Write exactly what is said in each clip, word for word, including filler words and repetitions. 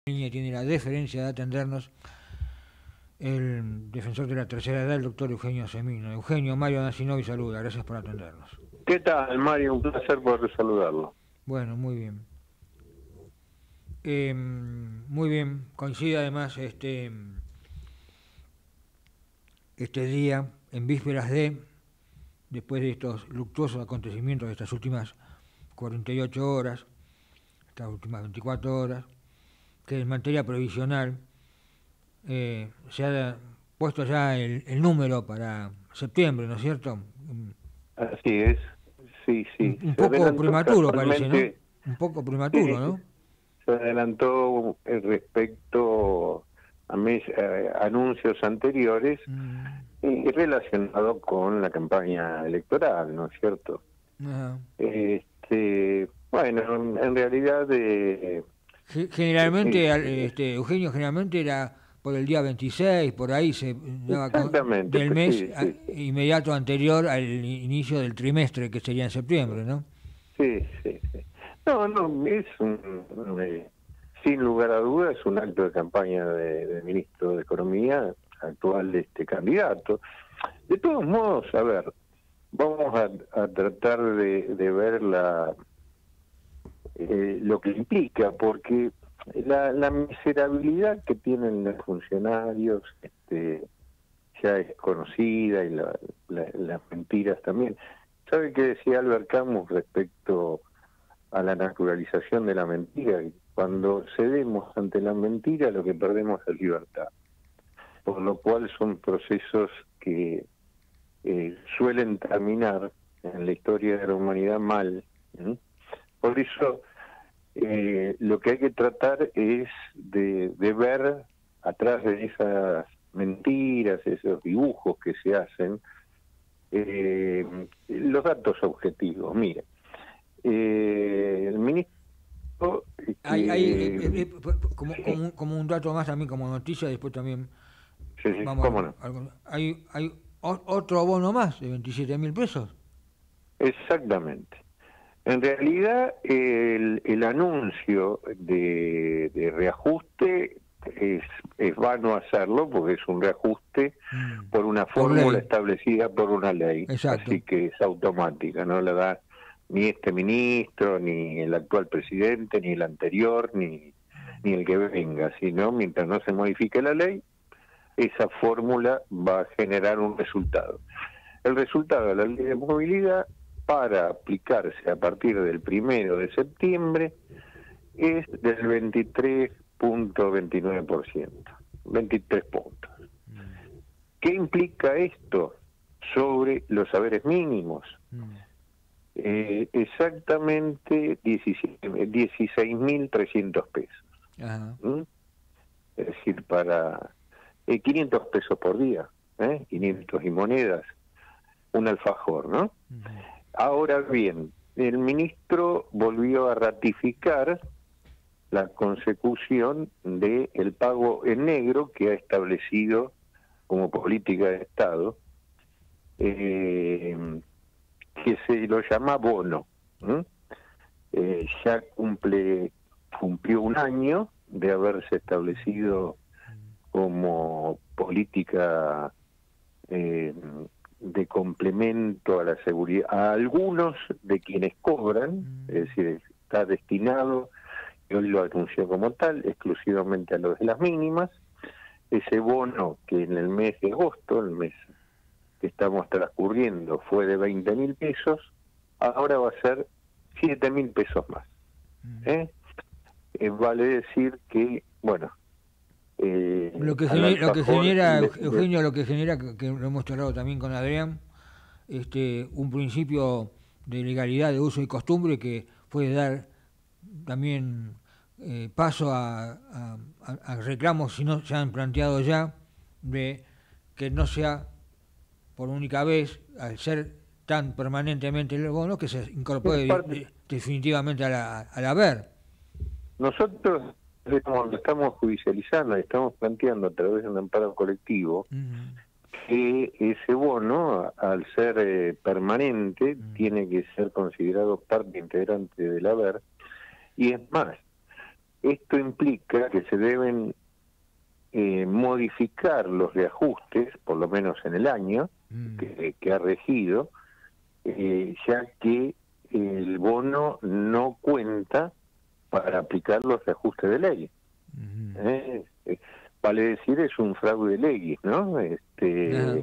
Tiene la deferencia de atendernos el defensor de la tercera edad, el doctor Eugenio Semino. Eugenio, Mario Nacinovi saluda, gracias por atendernos. ¿Qué tal, Mario? Un placer poder saludarlo. Bueno, muy bien. Eh, muy bien, coincide además este, este día, en vísperas de, después de estos luctuosos acontecimientos de estas últimas cuarenta y ocho horas, estas últimas veinticuatro horas, que en materia previsional eh, se ha puesto ya el, el número para septiembre, ¿no es cierto? Así es, sí, sí. Un, un Se poco prematuro parece, ¿no? Un poco prematuro, sí, ¿no? se adelantó respecto a mes, eh, anuncios anteriores mm. y relacionado con la campaña electoral, ¿no es cierto? Ajá. Este, bueno, en, en realidad... Eh, generalmente, eh, este, Eugenio, generalmente era por el día veintiséis, por ahí se daba con, del mes sí, sí, sí. inmediato anterior al inicio del trimestre, que sería en septiembre, ¿no? Sí, sí, sí. No, no, es un, eh, sin lugar a dudas, es un acto de campaña del de ministro de Economía, actual este candidato. De todos modos, a ver, vamos a, a tratar de, de ver la, eh, lo que implica, porque la, la miserabilidad que tienen los funcionarios este, ya es conocida, y la, la, las mentiras también. ¿Sabe qué decía Albert Camus respecto a la naturalización de la mentira? Cuando cedemos ante la mentira, lo que perdemos es libertad. Por lo cual son procesos que eh, suelen terminar en la historia de la humanidad mal. ¿eh? Por eso eh, lo que hay que tratar es de, de ver atrás de esas mentiras, esos dibujos que se hacen, eh, los datos objetivos. Mire, eh, el ministro... Que, hay, hay eh, eh, como, sí. como, como un dato más también, como noticia, después también... Sí, sí, vamos cómo a, no. a, hay, hay otro bono más de veintisiete mil pesos. Exactamente. En realidad, el, el anuncio de, de reajuste es, es vano hacerlo, porque es un reajuste mm. por una fórmula establecida por una ley. Exacto. Así que es automática, no la da ni este ministro, ni el actual presidente, ni el anterior, ni, ni el que venga, sino mientras no se modifique la ley, esa fórmula va a generar un resultado. El resultado de la ley de movilidad, para aplicarse a partir del primero de septiembre, es del veintitrés punto veintinueve por ciento, veintitrés puntos. ¿Qué implica esto sobre los saberes mínimos? Mm. Eh, exactamente dieciséis mil trescientos pesos. Ajá. ¿Mm? Es decir, para eh, quinientos pesos por día, ¿eh? quinientos y monedas, un alfajor, ¿no? Uh-huh. Ahora bien, el ministro volvió a ratificar la consecución del pago en negro que ha establecido como política de Estado, eh, que se lo llama bono. ¿eh? Eh, ya cumple cumplió un año de haberse establecido como política eh, de complemento a la seguridad a algunos de quienes cobran, es decir, está destinado, y hoy lo anunció como tal, exclusivamente a los de las mínimas. Ese bono que en el mes de agosto, el mes que estamos transcurriendo, fue de veinte mil pesos, ahora va a ser siete mil pesos más. ¿eh? Eh, vale decir que, bueno, Eh, lo que genera, lo que genera de, Eugenio, de... lo que genera, que, que lo hemos hablado también con Adrián, este, un principio de legalidad, de uso y costumbre que puede dar también eh, paso a, a, a reclamos, si no se han planteado ya, de que no sea por única vez, al ser tan permanentemente el bono, que se incorpore de, definitivamente a la, a la haber. Nosotros lo estamos judicializando y estamos planteando a través de un amparo colectivo uh-huh. que ese bono, al ser eh, permanente, uh-huh. tiene que ser considerado parte integrante del haber, y es más, esto implica que se deben eh, modificar los reajustes, por lo menos en el año mm. que, que ha regido, eh, ya que el bono no cuenta para aplicar los reajustes de ley. Mm. Eh, eh, vale decir, es un fraude legis, ¿no? Este, uh-huh.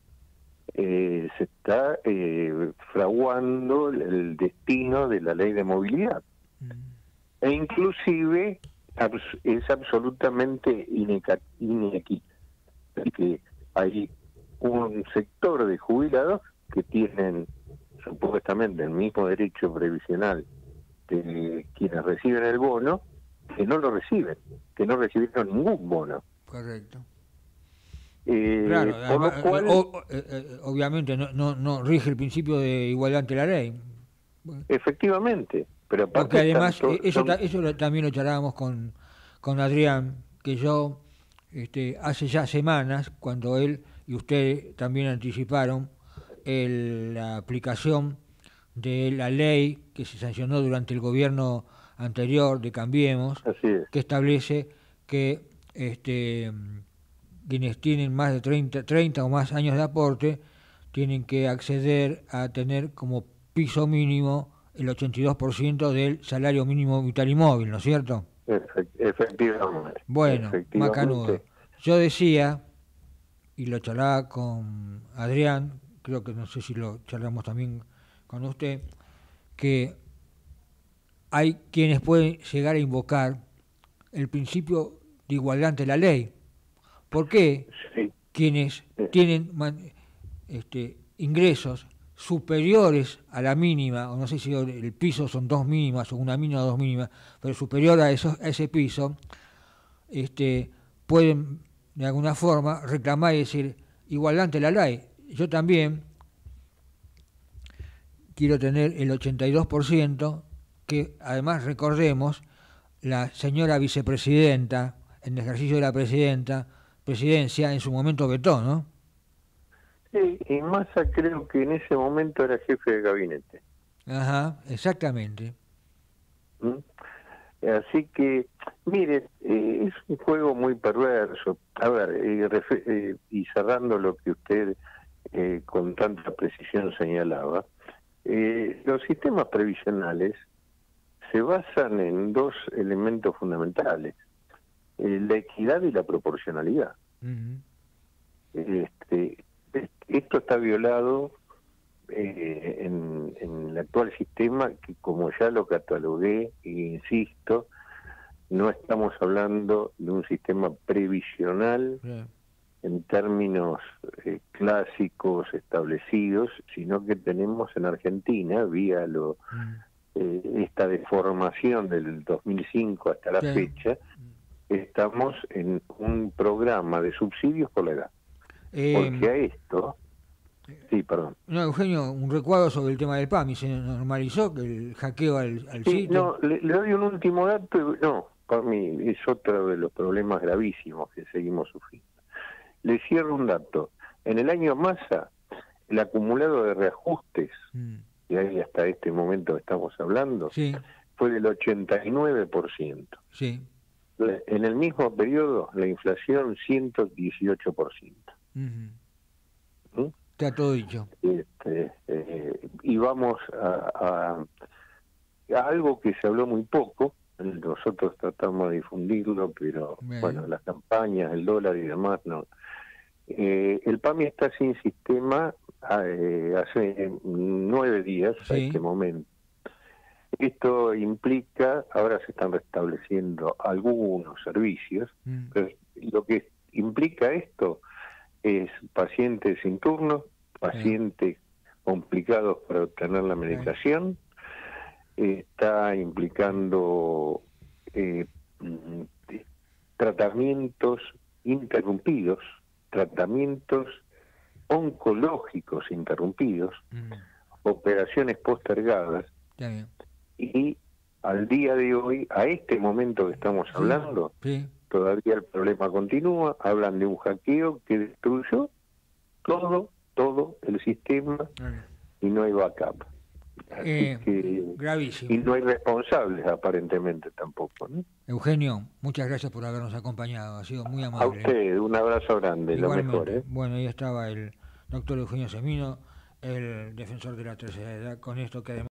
eh, se está eh, fraguando el, el destino de la ley de movilidad. Mm. E inclusive abs es absolutamente inequitable, que hay un sector de jubilados que tienen supuestamente el mismo derecho previsional de quienes reciben el bono, que no lo reciben, que no recibieron ningún bono. Correcto. Eh, claro, por además, lo cual, o, eh, obviamente no, no, no rige el principio de igualdad ante la ley. Efectivamente, pero aparte porque además tanto, eso, son... eso también lo charlábamos con, con Adrián, que yo este, hace ya semanas, cuando él y usted también anticiparon el, la aplicación de la ley que se sancionó durante el gobierno anterior de Cambiemos, que establece que este, quienes tienen más de treinta, treinta o más años de aporte tienen que acceder a tener como piso mínimo el ochenta y dos por ciento del salario mínimo vital y móvil, ¿no es cierto? Efectivamente. Bueno, Efectivamente. macanudo. Yo decía, y lo charlaba con Adrián, creo que no sé si lo charlamos también con usted, que hay quienes pueden llegar a invocar el principio de igualdad ante la ley. ¿Por qué? Sí. Quienes sí. tienen este, ingresos superiores a la mínima, o no sé si el piso son dos mínimas, o una mínima o dos mínimas, pero superior a, eso, a ese piso, este, pueden de alguna forma reclamar y decir igualdad ante la ley. Yo también quiero tener el ochenta y dos por ciento, que además recordemos, la señora vicepresidenta, en ejercicio de la presidenta, presidencia, en su momento vetó, ¿no? Sí, y Massa creo que en ese momento era jefe de gabinete. Ajá, exactamente. ¿Mm? Así que, mire, eh, es un juego muy perverso. A ver, eh, eh, y cerrando lo que usted eh, con tanta precisión señalaba, eh, los sistemas previsionales se basan en dos elementos fundamentales, eh, la equidad y la proporcionalidad. Uh-huh. Este, esto está violado eh, en, en el actual sistema, que como ya lo catalogué e insisto, no estamos hablando de un sistema previsional yeah. en términos eh, clásicos establecidos, sino que tenemos en Argentina, vía lo mm. eh, esta deformación del dos mil cinco hasta la yeah. fecha, estamos en un programa de subsidios por la edad. Eh, Porque a esto... Sí, perdón. No, Eugenio, un recuadro sobre el tema del P A M I. ¿Se normalizó que el hackeo al, al sí, sitio? No, le, le doy un último dato. No, para mí es otro de los problemas gravísimos que seguimos sufriendo. Le cierro un dato. En el año Massa, el acumulado de reajustes, mm. y ahí hasta este momento estamos hablando, sí. fue del ochenta y nueve por ciento. Sí. En el mismo periodo, la inflación ciento dieciocho por ciento. Uh-huh. ¿Mm? Está todo dicho. Este, eh, y vamos a, a, a algo que se habló muy poco, nosotros tratamos de difundirlo, pero Bien. bueno, las campañas, el dólar y demás, no. Eh, el P A M I está sin sistema eh, hace nueve días sí. a este momento. Esto implica, ahora se están restableciendo algunos servicios, mm. pero lo que implica esto es pacientes sin turno, pacientes sí. complicados para obtener la medicación, sí. está implicando eh, tratamientos interrumpidos, tratamientos oncológicos interrumpidos, mm. operaciones postergadas, sí. y al día de hoy, a este momento que estamos sí. hablando, sí. todavía el problema continúa. Hablan de un hackeo que destruyó todo, todo el sistema sí. y no hay backup. Eh, que, gravísimo. Y no hay responsables aparentemente tampoco, ¿no? Eugenio, muchas gracias por habernos acompañado, ha sido muy amable. A usted, un abrazo grande, Igualmente. Lo mejor. ¿eh? Bueno, ahí estaba el doctor Eugenio Semino, el defensor de la tercera edad, con esto que además